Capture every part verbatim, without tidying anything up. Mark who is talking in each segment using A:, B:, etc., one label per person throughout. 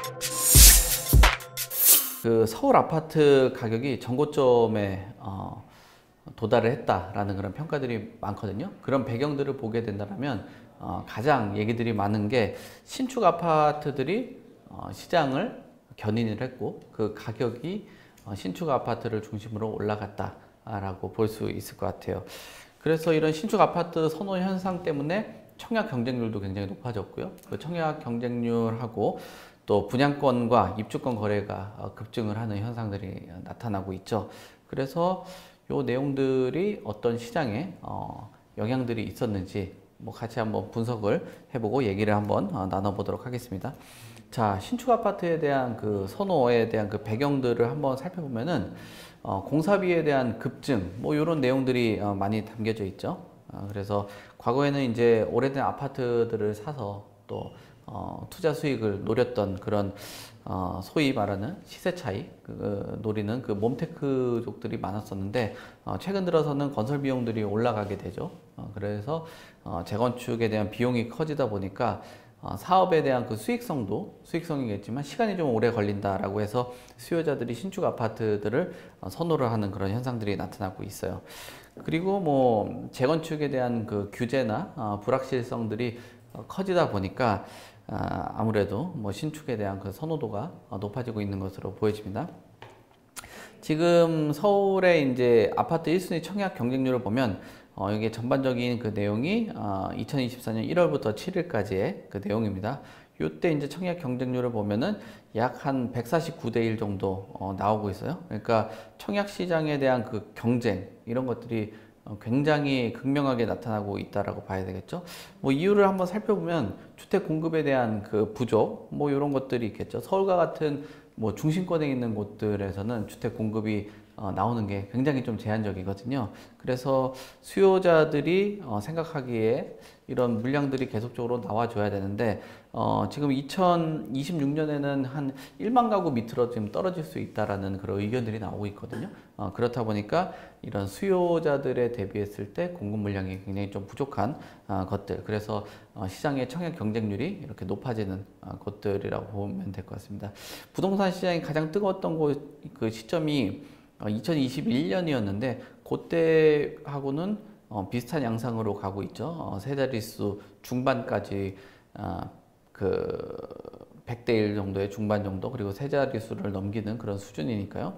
A: 그 서울 아파트 가격이 전고점에 어, 도달을 했다라는 그런 평가들이 많거든요. 그런 배경들을 보게 된다면 어, 가장 얘기들이 많은 게 신축 아파트들이 어, 시장을 견인을 했고 그 가격이 어, 신축 아파트를 중심으로 올라갔다라고 볼 수 있을 것 같아요. 그래서 이런 신축 아파트 선호 현상 때문에 청약 경쟁률도 굉장히 높아졌고요. 그 청약 경쟁률하고 또 분양권과 입주권 거래가 급증을 하는 현상들이 나타나고 있죠. 그래서 이 내용들이 어떤 시장에 어, 영향들이 있었는지 뭐 같이 한번 분석을 해보고 얘기를 한번 어, 나눠보도록 하겠습니다. 자, 신축 아파트에 대한 그 선호에 대한 그 배경들을 한번 살펴보면은 어, 공사비에 대한 급증 뭐 이런 내용들이 어, 많이 담겨져 있죠. 어, 그래서 과거에는 이제 오래된 아파트들을 사서 또 어, 투자 수익을 노렸던 그런 어, 소위 말하는 시세 차이 그, 노리는 그 몬테크족들이 많았었는데 어, 최근 들어서는 건설 비용들이 올라가게 되죠. 어, 그래서 어, 재건축에 대한 비용이 커지다 보니까 어, 사업에 대한 그 수익성도 수익성이겠지만 시간이 좀 오래 걸린다라고 해서 수요자들이 신축 아파트들을 어, 선호를 하는 그런 현상들이 나타나고 있어요. 그리고 뭐 재건축에 대한 그 규제나 어, 불확실성들이 어, 커지다 보니까 아, 아무래도 뭐 신축에 대한 그 선호도가 어, 높아지고 있는 것으로 보여집니다. 지금 서울의 이제 아파트 일 순위 청약 경쟁률을 보면 어, 이게 전반적인 그 내용이 어, 이천이십사 년 일월부터 칠일까지의 그 내용입니다. 이때 이제 청약 경쟁률을 보면은 약 한 백사십구 대 일 정도 어, 나오고 있어요. 그러니까 청약 시장에 대한 그 경쟁 이런 것들이 굉장히 극명하게 나타나고 있다라고 봐야 되겠죠. 뭐 이유를 한번 살펴보면 주택 공급에 대한 그 부족, 뭐 이런 것들이 있겠죠. 서울과 같은 뭐 중심권에 있는 곳들에서는 주택 공급이 어, 나오는 게 굉장히 좀 제한적이거든요. 그래서 수요자들이 어, 생각하기에 이런 물량들이 계속적으로 나와줘야 되는데 어, 지금 이천이십육 년에는 한 일만 가구 밑으로 지금 떨어질 수 있다라는 그런 의견들이 나오고 있거든요. 어, 그렇다 보니까 이런 수요자들에 대비했을 때 공급 물량이 굉장히 좀 부족한 어, 것들. 그래서 어, 시장의 청약 경쟁률이 이렇게 높아지는 어, 것들이라고 보면 될 것 같습니다. 부동산 시장이 가장 뜨거웠던 곳, 그 시점이 어, 이천이십일 년이었는데 그때하고는 어, 비슷한 양상으로 가고 있죠. 어, 세 자릿수 중반까지 어, 그 백 대 일 정도의 중반 정도 그리고 세 자릿수를 넘기는 그런 수준이니까요.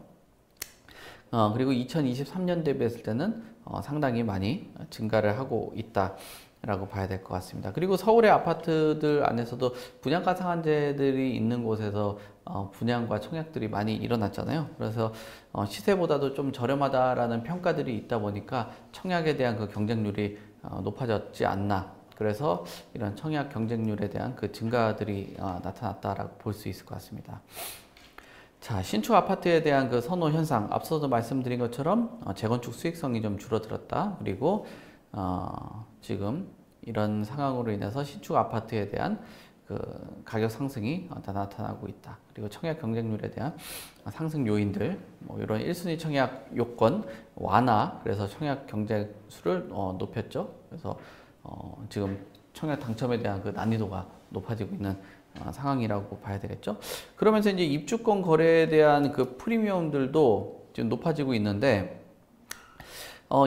A: 어, 그리고 이천이십삼 년 대비했을 때는 어, 상당히 많이 증가를 하고 있다라고 봐야 될 것 같습니다. 그리고 서울의 아파트들 안에서도 분양가 상한제들이 있는 곳에서 어, 분양과 청약들이 많이 일어났잖아요. 그래서 어, 시세보다도 좀 저렴하다라는 평가들이 있다 보니까 청약에 대한 그 경쟁률이 어, 높아졌지 않나. 그래서 이런 청약 경쟁률에 대한 그 증가들이 어, 나타났다라고 볼 수 있을 것 같습니다. 자, 신축 아파트에 대한 그 선호 현상, 앞서도 말씀드린 것처럼 어, 재건축 수익성이 좀 줄어들었다. 그리고 어, 지금 이런 상황으로 인해서 신축 아파트에 대한 그 가격 상승이 어, 나타나고 있다. 그리고 청약 경쟁률에 대한 상승 요인들, 뭐 이런 일 순위 청약 요건 완화, 그래서 청약 경쟁 수를 어, 높였죠. 그래서 어, 지금 청약 당첨에 대한 그 난이도가 높아지고 있는 어, 상황이라고 봐야 되겠죠. 그러면서 이제 입주권 거래에 대한 그 프리미엄들도 지금 높아지고 있는데, 어,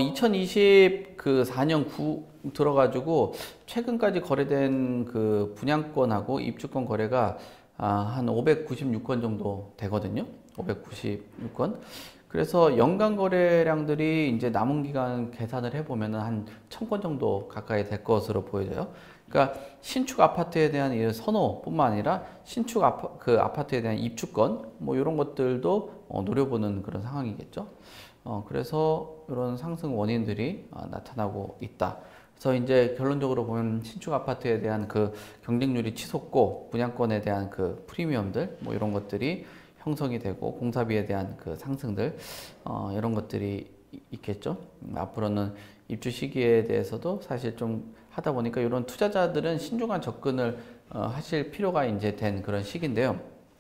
A: 이천이십사 년 구 들어가지고 최근까지 거래된 그 분양권하고 입주권 거래가 아, 한 오백구십육 건 정도 되거든요. 오백구십육 건. 그래서 연간 거래량들이 이제 남은 기간 계산을 해보면 한 천 건 정도 가까이 될 것으로 보여져요. 그러니까 신축 아파트에 대한 이 선호뿐만 아니라 신축 아파, 그 아파트에 대한 입주권 뭐 이런 것들도 어, 노려보는 그런 상황이겠죠. 어, 그래서 이런 상승 원인들이 어, 나타나고 있다. 그래서 이제 결론적으로 보면 신축 아파트에 대한 그 경쟁률이 치솟고 분양권에 대한 그 프리미엄들 뭐 이런 것들이 형성이 되고 공사비에 대한 그 상승들 어, 이런 것들이 있겠죠. 음, 앞으로는 입주 시기에 대해서도 사실 좀 하다 보니까 이런 투자자들은 신중한 접근을 어, 하실 필요가 이제 된 그런 시기인데요.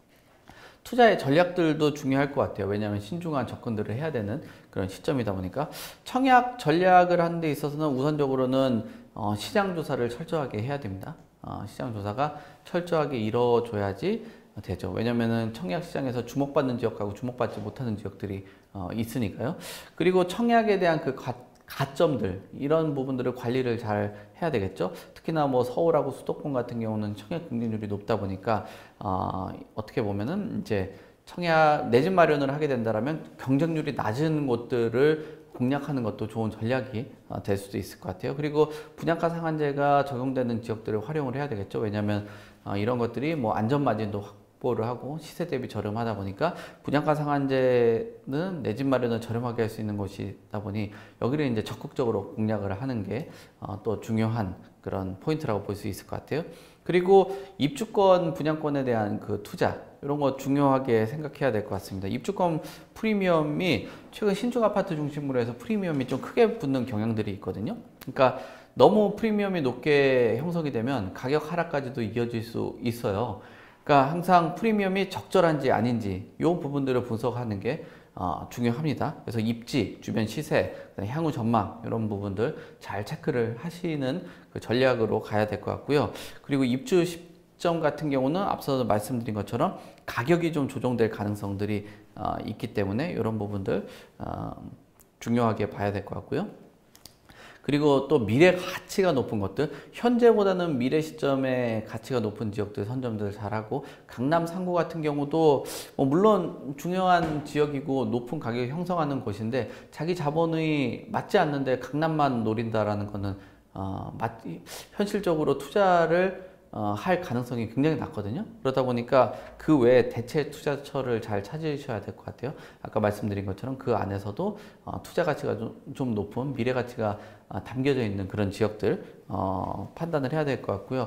A: 투자의 전략들도 중요할 것 같아요. 왜냐하면 신중한 접근들을 해야 되는 그런 시점이다 보니까 청약 전략을 하는 데 있어서는 우선적으로는 어, 시장 조사를 철저하게 해야 됩니다. 어, 시장 조사가 철저하게 이루어져야지 되죠. 왜냐면은 청약 시장에서 주목받는 지역하고 주목받지 못하는 지역들이 어, 있으니까요. 그리고 청약에 대한 그 가, 가점들 이런 부분들을 관리를 잘 해야 되겠죠. 특히나 뭐 서울하고 수도권 같은 경우는 청약 경쟁률이 높다 보니까 어, 어떻게 보면은 이제 청약 내 집 마련을 하게 된다라면 경쟁률이 낮은 곳들을 공략하는 것도 좋은 전략이 될 수도 있을 것 같아요. 그리고 분양가 상한제가 적용되는 지역들을 활용을 해야 되겠죠. 왜냐하면 이런 것들이 뭐 안전 마진도 확보를 하고 시세 대비 저렴하다 보니까 분양가 상한제는 내 집 마련을 저렴하게 할 수 있는 곳이다 보니 여기를 이제 적극적으로 공략을 하는 게 또 중요한 그런 포인트라고 볼 수 있을 것 같아요. 그리고 입주권 분양권에 대한 그 투자 이런 거 중요하게 생각해야 될 것 같습니다. 입주권 프리미엄이 최근 신축 아파트 중심으로 해서 프리미엄이 좀 크게 붙는 경향들이 있거든요. 그러니까 너무 프리미엄이 높게 형성이 되면 가격 하락까지도 이어질 수 있어요. 그러니까 항상 프리미엄이 적절한지 아닌지 이 부분들을 분석하는 게 어, 중요합니다. 그래서 입지, 주변 시세, 향후 전망 이런 부분들 잘 체크를 하시는 그 전략으로 가야 될 것 같고요. 그리고 입주 시점 같은 경우는 앞서 말씀드린 것처럼 가격이 좀 조정될 가능성들이 어, 있기 때문에 이런 부분들 어, 중요하게 봐야 될 것 같고요. 그리고 또 미래 가치가 높은 것들, 현재보다는 미래 시점에 가치가 높은 지역들 선점들 잘하고, 강남 상구 같은 경우도 뭐 물론 중요한 지역이고 높은 가격을 형성하는 곳인데 자기 자본이 맞지 않는데 강남만 노린다라는 거는 어, 맞, 현실적으로 투자를 어, 할 가능성이 굉장히 낮거든요. 그러다 보니까 그 외에 대체 투자처를 잘 찾으셔야 될 것 같아요. 아까 말씀드린 것처럼 그 안에서도 어, 투자 가치가 좀, 좀 높은 미래 가치가 어, 담겨져 있는 그런 지역들 어, 판단을 해야 될 것 같고요.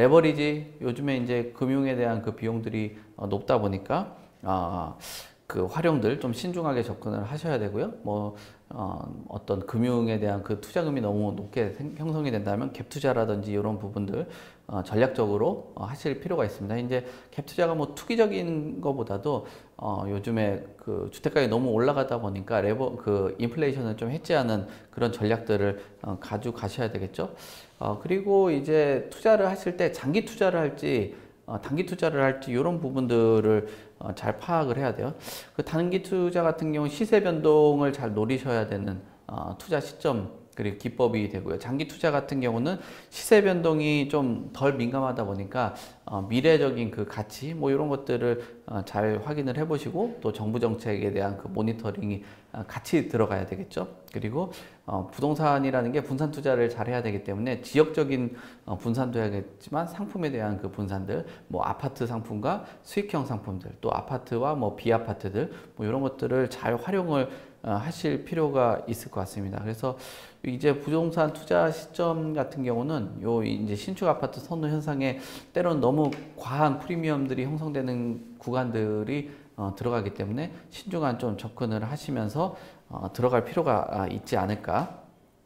A: 레버리지 요즘에 이제 금융에 대한 그 비용들이 어, 높다 보니까 어, 그 활용들 좀 신중하게 접근을 하셔야 되고요. 뭐 어, 어떤 금융에 대한 그 투자금이 너무 높게 생, 형성이 된다면 갭 투자라든지 이런 부분들 어, 전략적으로 어, 하실 필요가 있습니다. 이제 갭 투자가 뭐 투기적인 것보다도 어, 요즘에 그 주택가격이 너무 올라가다 보니까 레버 그 인플레이션을 좀 해지하는 그런 전략들을 어, 가지고 가셔야 되겠죠. 어, 그리고 이제 투자를 하실 때 장기 투자를 할지 어, 단기 투자를 할지 이런 부분들을 어, 잘 파악을 해야 돼요. 그 단기 투자 같은 경우 시세 변동을 잘 노리셔야 되는 어, 투자 시점 그리고 기법이 되고요. 장기 투자 같은 경우는 시세 변동이 좀 덜 민감하다 보니까 어, 미래적인 그 가치 뭐 이런 것들을 어, 잘 확인을 해보시고 또 정부 정책에 대한 그 모니터링이 어, 같이 들어가야 되겠죠. 그리고 어, 부동산이라는 게 분산 투자를 잘 해야 되기 때문에 지역적인 어, 분산도 해야겠지만 상품에 대한 그 분산들 뭐 아파트 상품과 수익형 상품들 또 아파트와 뭐 비아파트들 뭐 이런 것들을 잘 활용을 어, 하실 필요가 있을 것 같습니다. 그래서 이제 부동산 투자 시점 같은 경우는 요 이제 신축 아파트 선호 현상에 때로는 너무 과한 프리미엄들이 형성되는 구간들이 어, 들어가기 때문에 신중한 좀 접근을 하시면서 어, 들어갈 필요가 아, 있지 않을까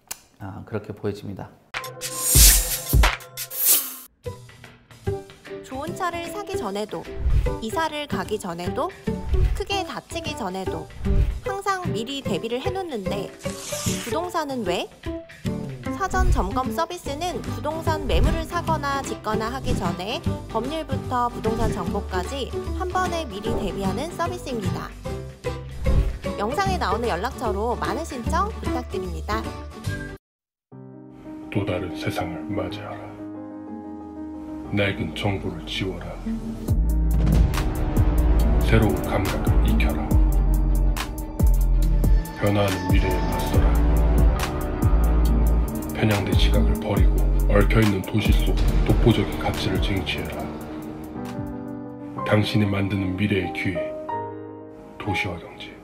A: 아, 그렇게 보여집니다.
B: 좋은 차를 사기 전에도, 이사를 가기 전에도, 크게 다치기 전에도 항상 미리 대비를 해놓는데 부동산은 왜? 사전 점검 서비스는 부동산 매물을 사거나 짓거나 하기 전에 법률부터 부동산 정보까지 한 번에 미리 대비하는 서비스입니다. 영상에 나오는 연락처로 많은 신청 부탁드립니다.
C: 또 다른 세상을 맞이하라. 낡은 정보를 지워라. 새로운 감각을 익혀라. 변화하는 미래에 맞서라. 편향된 시각을 버리고 얽혀있는 도시 속 독보적인 가치를 쟁취해라. 당신이 만드는 미래의 기회, 도시화 경제.